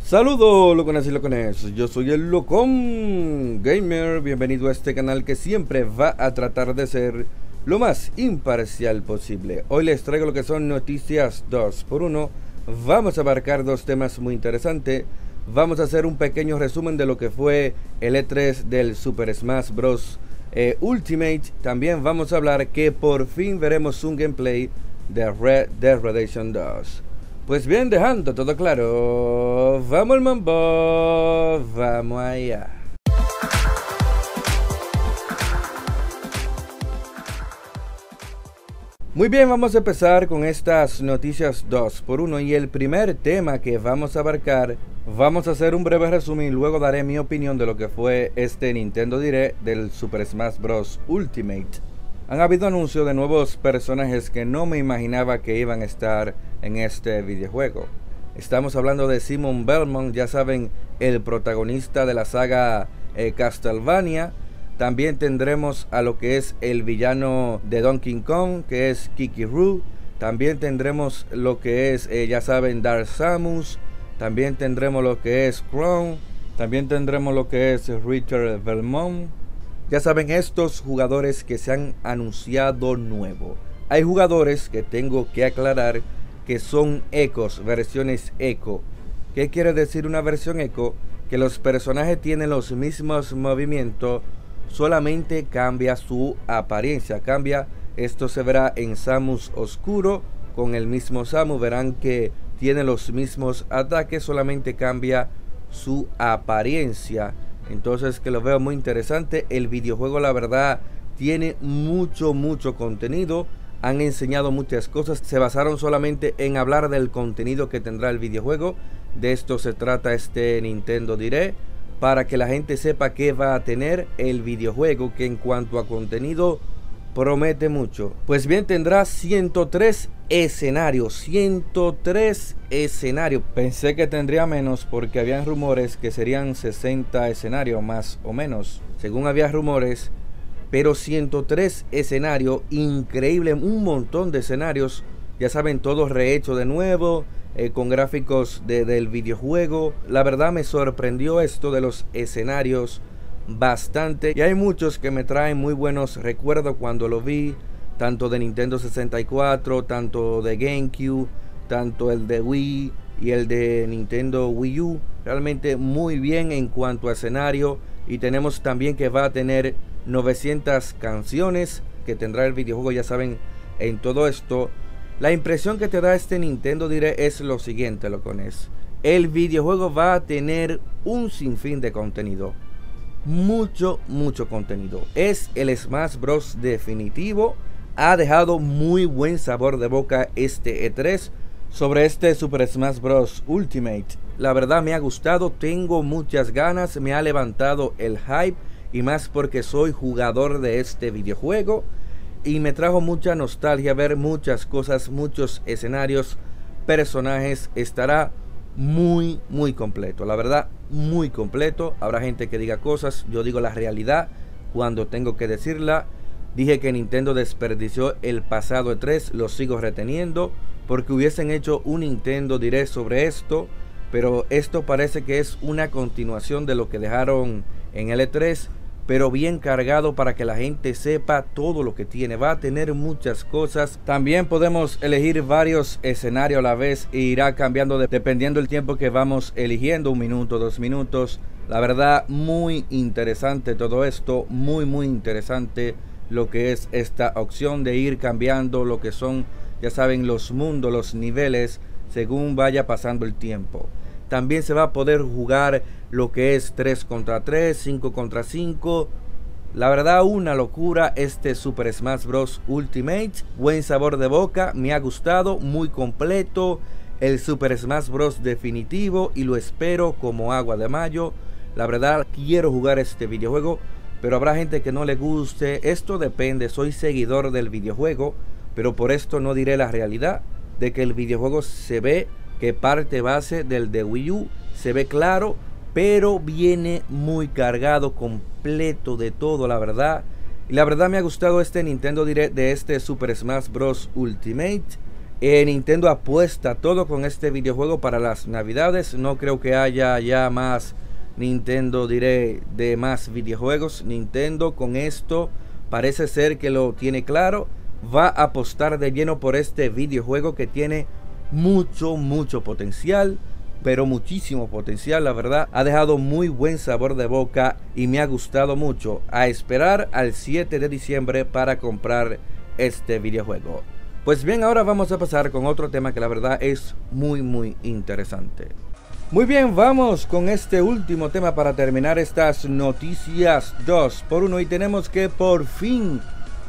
Saludos locones y locones, yo soy el Locón Gamer, bienvenido a este canal que siempre va a tratar de ser lo más imparcial posible. Hoy les traigo lo que son noticias 2x1, vamos a abarcar dos temas muy interesantes. Vamos a hacer un pequeño resumen de lo que fue el E3 del Super Smash Bros. Ultimate. También vamos a hablar que por fin veremos un gameplay de Red Dead Redemption 2. Pues bien, dejando todo claro, vamos al mambo, vamos allá. Muy bien, vamos a empezar con estas noticias 2x1 y el primer tema que vamos a abarcar, vamos a hacer un breve resumen y luego daré mi opinión de lo que fue este Nintendo Direct del Super Smash Bros. Ultimate. Han habido anuncios de nuevos personajes que no me imaginaba que iban a estar en este videojuego. Estamos hablando de Simon Belmont, ya saben, el protagonista de la saga Castlevania. También tendremos a lo que es el villano de Donkey Kong, que es Kiki Rool. También tendremos lo que es, ya saben, Dark Samus. También tendremos lo que es Crown. También tendremos lo que es Richard Belmont. Ya saben, estos jugadores que se han anunciado nuevo. Hay jugadores que tengo que aclarar que son ecos, versiones eco. ¿Qué quiere decir una versión eco? Que los personajes tienen los mismos movimientos, solamente cambia su apariencia. Esto se verá en Samus Oscuro. Con el mismo Samus verán que tiene los mismos ataques, solamente cambia su apariencia. Entonces, que lo veo muy interesante. El videojuego, la verdad, tiene mucho contenido. Han enseñado muchas cosas. Se basaron solamente en hablar del contenido que tendrá el videojuego. De esto se trata este Nintendo Direct, para que la gente sepa qué va a tener el videojuego, que en cuanto a contenido promete mucho. Pues bien, tendrá 103 escenarios. 103 escenarios. Pensé que tendría menos porque habían rumores que serían 60 escenarios más o menos, según había rumores. Pero 103 escenarios, increíble, un montón de escenarios. Ya saben, todos rehechos de nuevo, con gráficos del videojuego. La verdad me sorprendió esto de los escenarios bastante, y hay muchos que me traen muy buenos recuerdos cuando lo vi, tanto de Nintendo 64, tanto de GameCube, tanto el de Wii y el de Nintendo Wii U. Realmente muy bien en cuanto a escenario. Y tenemos también que va a tener 900 canciones que tendrá el videojuego, ya saben, en todo esto. La impresión que te da este Nintendo Direct es lo siguiente, locones. El videojuego va a tener un sinfín de contenido. Mucho contenido. Es el Smash Bros. Definitivo. Ha dejado muy buen sabor de boca este E3 sobre este Super Smash Bros. Ultimate. La verdad me ha gustado, tengo muchas ganas, me ha levantado el hype, y más porque soy jugador de este videojuego. Y me trajo mucha nostalgia ver muchas cosas, muchos escenarios, personajes. Estará muy completo, la verdad, muy completo. Habrá gente que diga cosas, yo digo la realidad cuando tengo que decirla. Dije que Nintendo desperdició el pasado E3, lo sigo reteniendo, porque hubiesen hecho un Nintendo Direct sobre esto. Pero esto parece que es una continuación de lo que dejaron en el E3, pero bien cargado para que la gente sepa todo lo que tiene. Va a tener muchas cosas. También podemos elegir varios escenarios a la vez e irá cambiando dependiendo del tiempo que vamos eligiendo, 1 minuto, 2 minutos. La verdad, muy interesante todo esto, muy interesante lo que es esta opción de ir cambiando lo que son, ya saben, los mundos, los niveles, según vaya pasando el tiempo. También se va a poder jugar lo que es 3 contra 3, 5 contra 5. La verdad, una locura este Super Smash Bros. Ultimate. Buen sabor de boca, me ha gustado, muy completo. El Super Smash Bros. Definitivo, y lo espero como agua de mayo. La verdad, quiero jugar este videojuego, pero habrá gente que no le guste. Esto depende, soy seguidor del videojuego, pero por esto no diré la realidad de que el videojuego se ve que parte base del de Wii U, se ve claro, pero viene muy cargado, completo de todo, la verdad. Y la verdad me ha gustado este Nintendo Direct de este Super Smash Bros. Ultimate. Nintendo apuesta todo con este videojuego para las navidades. No creo que haya ya más Nintendo Direct de más videojuegos. Nintendo con esto parece ser que lo tiene claro. Va a apostar de lleno por este videojuego que tiene mucho potencial, pero muchísimo potencial. La verdad, ha dejado muy buen sabor de boca y me ha gustado mucho. A esperar al 7 de diciembre para comprar este videojuego. Pues bien, ahora vamos a pasar con otro tema que la verdad es muy interesante. Muy bien, vamos con este último tema para terminar estas noticias 2x1 y tenemos que por fin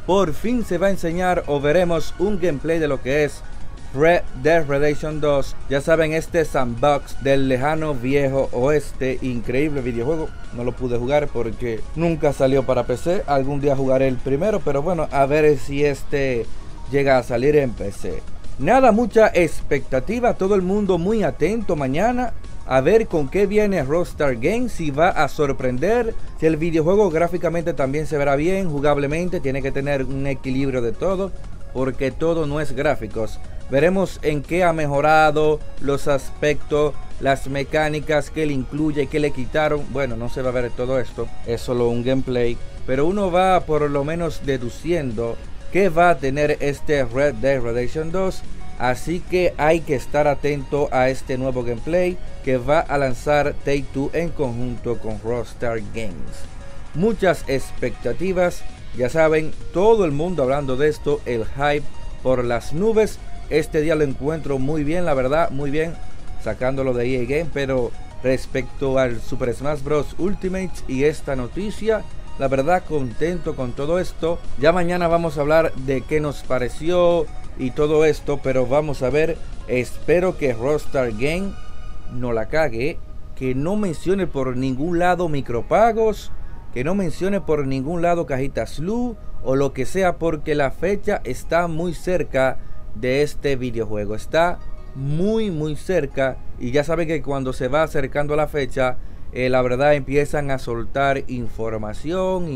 se va a enseñar o veremos un gameplay de lo que es Red Dead Redemption 2. Ya saben, este sandbox del lejano viejo oeste, increíble videojuego. No lo pude jugar porque nunca salió para PC. Algún día jugaré el primero, pero bueno, a ver si este llega a salir en PC. Nada, mucha expectativa, todo el mundo muy atento mañana a ver con qué viene Rockstar Games, si va a sorprender, si el videojuego gráficamente también se verá bien, jugablemente tiene que tener un equilibrio de todo, porque todo no es gráficos. Veremos en qué ha mejorado los aspectos, las mecánicas, que le incluye, que le quitaron. Bueno, no se va a ver todo esto, es solo un gameplay, pero uno va por lo menos deduciendo que va a tener este Red Dead Redemption 2. Así que hay que estar atento a este nuevo gameplay que va a lanzar Take-Two en conjunto con Rockstar Games. Muchas expectativas, ya saben, todo el mundo hablando de esto, el hype por las nubes. Este día lo encuentro muy bien, la verdad, muy bien, sacándolo de EA Game, pero respecto al Super Smash Bros. Ultimate y esta noticia, la verdad contento con todo esto. Ya mañana vamos a hablar de qué nos pareció y todo esto, pero vamos a ver. Espero que Rockstar Game no la cague, que no mencione por ningún lado micropagos, que no mencione por ningún lado cajitas luz o lo que sea, porque la fecha está muy cerca de este videojuego, está muy cerca, y ya saben que cuando se va acercando a la fecha, la verdad empiezan a soltar información.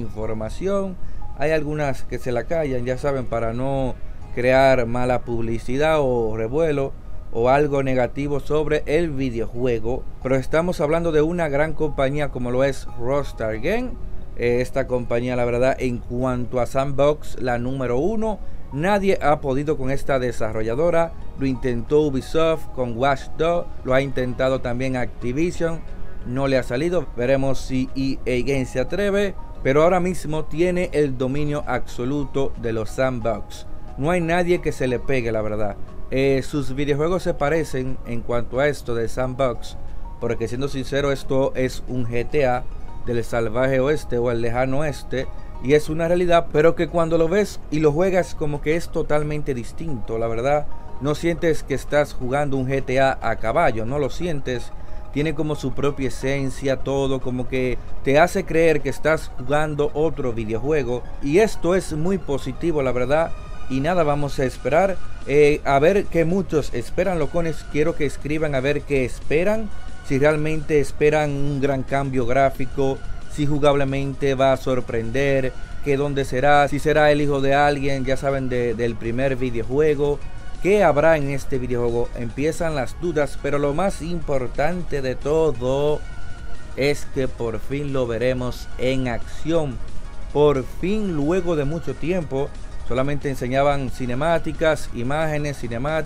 Hay algunas que se la callan, ya saben, para no crear mala publicidad o revuelo o algo negativo sobre el videojuego. Pero estamos hablando de una gran compañía como lo es Rockstar Games. Esta compañía, la verdad, en cuanto a sandbox, la número uno. Nadie ha podido con esta desarrolladora. Lo intentó Ubisoft con Watch Dogs, lo ha intentado también Activision, no le ha salido. Veremos si EA Games se atreve, pero ahora mismo tiene el dominio absoluto de los sandbox. No hay nadie que se le pegue, la verdad. Sus videojuegos se parecen en cuanto a esto de sandbox, porque siendo sincero, esto es un GTA del salvaje oeste o el lejano oeste, y es una realidad, pero que cuando lo ves y lo juegas como que es totalmente distinto. La verdad, no sientes que estás jugando un GTA a caballo, no lo sientes. Tiene como su propia esencia, todo como que te hace creer que estás jugando otro videojuego, y esto es muy positivo, la verdad. Y nada, vamos a esperar a ver qué muchos esperan, locones. Quiero que escriban a ver qué esperan, si realmente esperan un gran cambio gráfico, si jugablemente va a sorprender, que dónde será, si será el hijo de alguien, ya saben, del primer videojuego. ¿Qué habrá en este videojuego? Empiezan las dudas, pero lo más importante de todo es que por fin lo veremos en acción. Por fin, luego de mucho tiempo, solamente enseñaban cinemáticas, imágenes,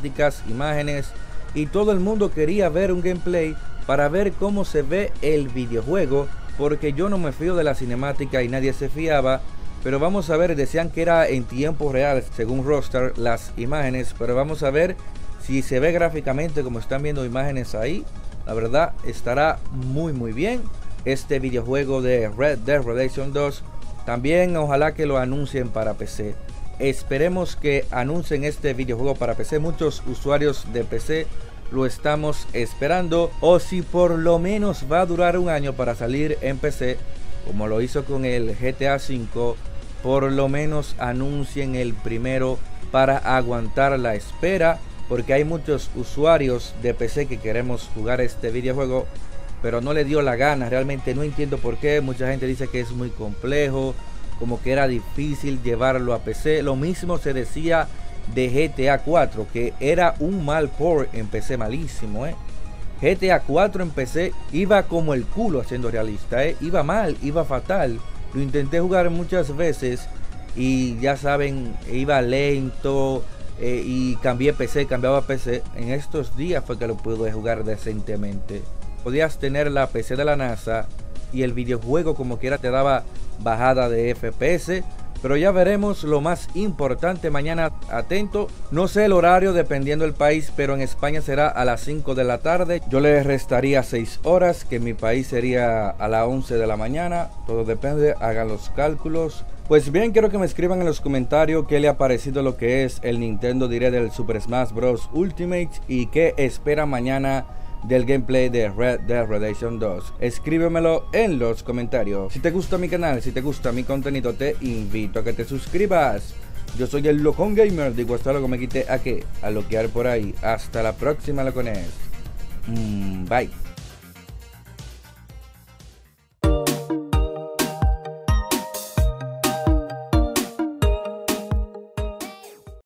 y todo el mundo quería ver un gameplay para ver cómo se ve el videojuego, porque yo no me fío de la cinemática y nadie se fiaba. Pero vamos a ver, decían que era en tiempo real según Rockstar las imágenes, pero vamos a ver si se ve gráficamente como están viendo imágenes ahí. La verdad estará muy bien este videojuego de Red Dead Redemption 2. También ojalá que lo anuncien para PC. Esperemos que anuncien este videojuego para PC. Muchos usuarios de PC lo estamos esperando, o si por lo menos va a durar un año para salir en PC, como lo hizo con el GTA V. Por lo menos anuncien el primero para aguantar la espera, porque hay muchos usuarios de PC que queremos jugar este videojuego, pero no le dio la gana. Realmente no entiendo por qué. Mucha gente dice que es muy complejo, como que era difícil llevarlo a PC. Lo mismo se decía de GTA 4, que era un mal port en PC, malísimo, GTA 4 en PC iba como el culo haciendo realista, iba mal, iba fatal. Lo intenté jugar muchas veces y ya saben, iba lento, y cambiaba PC. En estos días fue que lo pude jugar decentemente. Podías tener la PC de la NASA y el videojuego como quiera te daba bajada de FPS. Pero ya veremos lo más importante mañana, atento. No sé el horario dependiendo del país, pero en España será a las 5 de la tarde. Yo le restaría 6 horas, que en mi país sería a las 11 de la mañana. Todo depende, hagan los cálculos. Pues bien, quiero que me escriban en los comentarios qué le ha parecido lo que es el Nintendo Direct del Super Smash Bros. Ultimate y qué espera mañana del gameplay de Red Dead Redemption 2. Escríbemelo en los comentarios. Si te gusta mi canal, si te gusta mi contenido, te invito a que te suscribas. Yo soy el Locón Gamer, digo hasta luego, me quité a loquear por ahí. Hasta la próxima, locones. Bye.